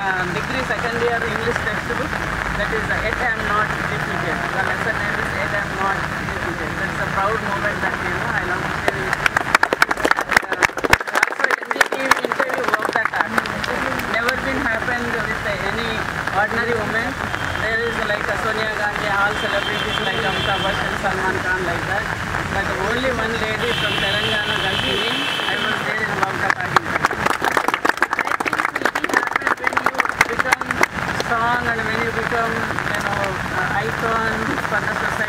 degree second year English textbook. That is Yet I am not defeated. The lesson name is Yet I am not defeated. That's a proud moment that I love to share with you. Also NDTV interview work that never been happened with any ordinary woman. There is like a Sonia Gandhi, all celebrities like Amitabh Bachchan, Salman Khan, like that. But only one lady from Telangana, Gandhi, I was there in Vavka Kagi. When you become strong and when you become, icon for the society.